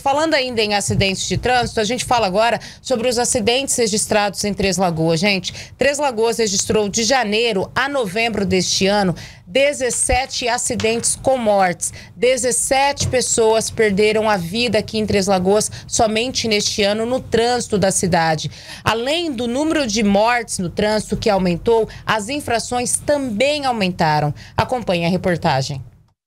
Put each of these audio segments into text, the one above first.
Falando ainda em acidentes de trânsito, a gente fala agora sobre os acidentes registrados em Três Lagoas. Gente, Três Lagoas registrou de janeiro a novembro deste ano 17 acidentes com mortes. 17 pessoas perderam a vida aqui em Três Lagoas somente neste ano no trânsito da cidade. Além do número de mortes no trânsito que aumentou, as infrações também aumentaram. Acompanhe a reportagem.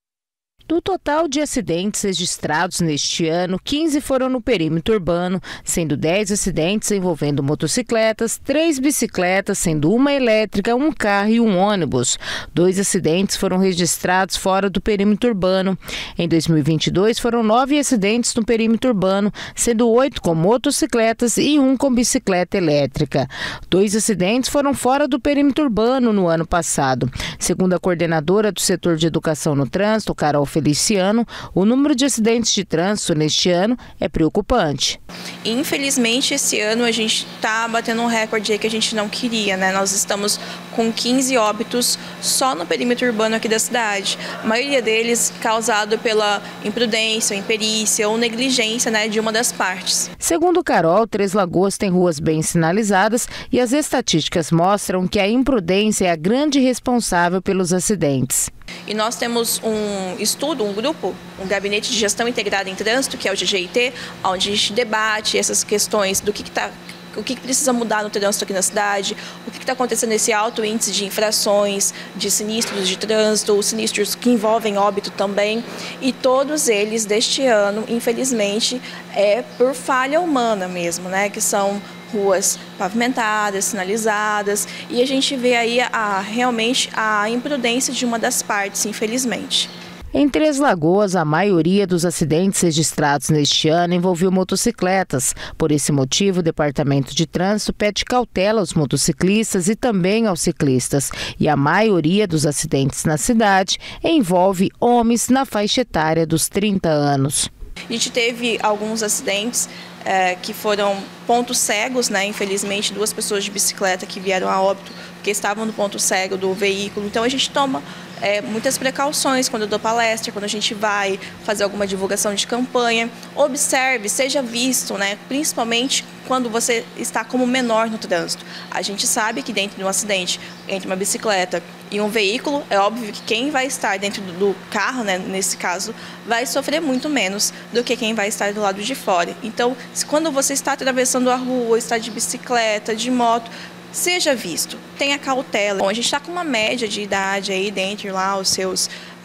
Do total de acidentes registrados neste ano, 15 foram no perímetro urbano, sendo 10 acidentes envolvendo motocicletas, 3 bicicletas, sendo uma elétrica, um carro e um ônibus. 2 acidentes foram registrados fora do perímetro urbano. Em 2022, foram 9 acidentes no perímetro urbano, sendo 8 com motocicletas e 1 com bicicleta elétrica. 2 acidentes foram fora do perímetro urbano no ano passado. Segundo a coordenadora do setor de educação no trânsito, Carol Feliciano, o número de acidentes de trânsito neste ano é preocupante. Infelizmente, esse ano a gente está batendo um recorde aí que a gente não queria, né? Nós estamos com 15 óbitos só no perímetro urbano aqui da cidade. A maioria deles causado pela imprudência, imperícia ou negligência, né, de uma das partes. Segundo Carol, Três Lagoas tem ruas bem sinalizadas e as estatísticas mostram que a imprudência é a grande responsável pelos acidentes. E nós temos um estudo, um grupo, um gabinete de gestão integrada em trânsito, que é o GGIT, onde a gente debate essas questões do o que precisa mudar no trânsito aqui na cidade, o que está acontecendo nesse alto índice de infrações, de sinistros de trânsito, os sinistros que envolvem óbito também. E todos eles deste ano, infelizmente, é por falha humana mesmo, né? Que são ruas pavimentadas, sinalizadas, e a gente vê aí realmente a imprudência de uma das partes, infelizmente. Em Três Lagoas, a maioria dos acidentes registrados neste ano envolveu motocicletas. Por esse motivo, o Departamento de Trânsito pede cautela aos motociclistas e também aos ciclistas. E a maioria dos acidentes na cidade envolve homens na faixa etária dos 30 anos. A gente teve alguns acidentes que foram pontos cegos, né? Infelizmente, 2 pessoas de bicicleta que vieram a óbito porque estavam no ponto cego do veículo. Então a gente toma muitas precauções quando eu dou palestra, quando a gente vai fazer alguma divulgação de campanha. Observe, seja visto, né? Principalmente quando você está como menor no trânsito. A gente sabe que dentro de um acidente entre uma bicicleta e um veículo, é óbvio que quem vai estar dentro do carro, né, nesse caso, vai sofrer muito menos do que quem vai estar do lado de fora. Então, quando você está atravessando a rua, está de bicicleta, de moto, seja visto, tenha cautela. Bom, a gente está com uma média de idade aí dentro lá os seus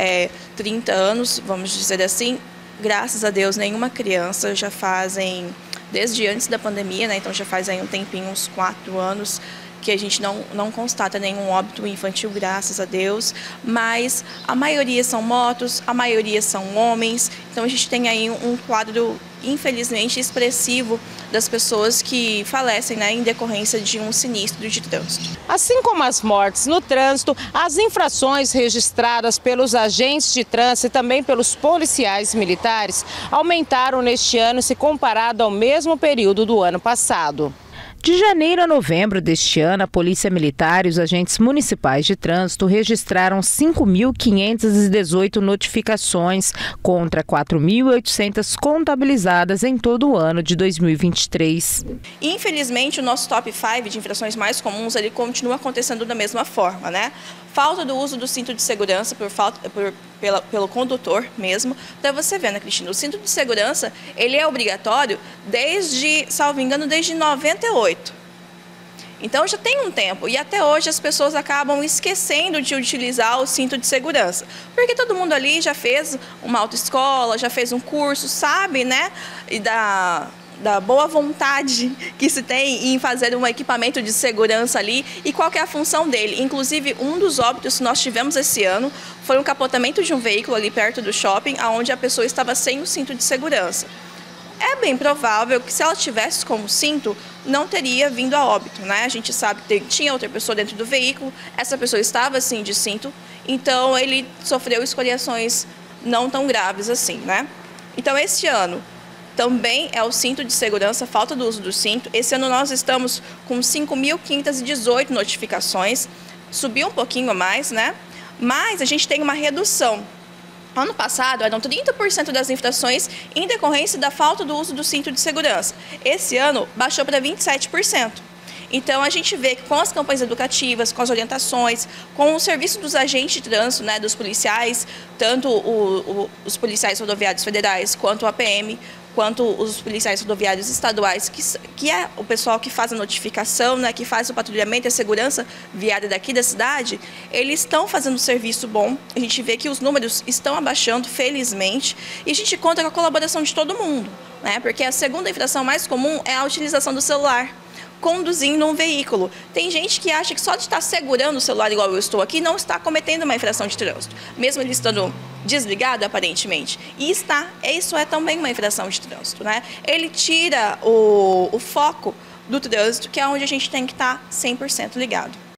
30 anos, vamos dizer assim. Graças a Deus, nenhuma criança, já fazem, desde antes da pandemia, né, então já faz aí um tempinho, uns 4 anos, que a gente não constata nenhum óbito infantil, graças a Deus, mas a maioria são motos, a maioria são homens, então a gente tem aí um quadro, infelizmente, expressivo das pessoas que falecem, né, em decorrência de um sinistro de trânsito. Assim como as mortes no trânsito, as infrações registradas pelos agentes de trânsito e também pelos policiais militares aumentaram neste ano se comparado ao mesmo período do ano passado. De janeiro a novembro deste ano, a Polícia Militar e os agentes municipais de trânsito registraram 5.518 notificações contra 4.800 contabilizadas em todo o ano de 2023. Infelizmente, o nosso top 5 de infrações mais comuns ele continua acontecendo da mesma forma, né? Falta do uso do cinto de segurança pelo condutor mesmo. Para você ver, né, Cristina? O cinto de segurança ele é obrigatório desde, salvo engano, desde 98. Então já tem um tempo e até hoje as pessoas acabam esquecendo de utilizar o cinto de segurança. Porque todo mundo ali já fez uma autoescola, já fez um curso, sabe, né? E da boa vontade que se tem em fazer um equipamento de segurança ali e qual que é a função dele. Inclusive, um dos óbitos que nós tivemos esse ano foi um capotamento de um veículo ali perto do shopping, onde a pessoa estava sem o cinto de segurança. É bem provável que se ela tivesse com o cinto, não teria vindo a óbito, né? A gente sabe que tinha outra pessoa dentro do veículo, essa pessoa estava sim de cinto, então ele sofreu escoriações não tão graves assim, né? Então, esse ano também é o cinto de segurança, falta do uso do cinto. Esse ano nós estamos com 5.518 notificações, subiu um pouquinho a mais, né? Mas a gente tem uma redução Ano passado, eram 30% das infrações em decorrência da falta do uso do cinto de segurança. Esse ano, baixou para 27%. Então, a gente vê que com as campanhas educativas, com as orientações, com o serviço dos agentes de trânsito, né, dos policiais, tanto os policiais rodoviários federais, quanto a PM, quanto os policiais rodoviários estaduais, que é o pessoal que faz a notificação, né, que faz o patrulhamento e a segurança viária daqui da cidade, eles estão fazendo um serviço bom. A gente vê que os números estão abaixando, felizmente, e a gente conta com a colaboração de todo mundo, né, porque a segunda infração mais comum é a utilização do celular conduzindo um veículo. Tem gente que acha que só de estar segurando o celular, igual eu estou aqui, não está cometendo uma infração de trânsito, mesmo ele estando desligado, aparentemente. E isso é também uma infração de trânsito, né? Ele tira o foco do trânsito, que é onde a gente tem que estar 100% ligado.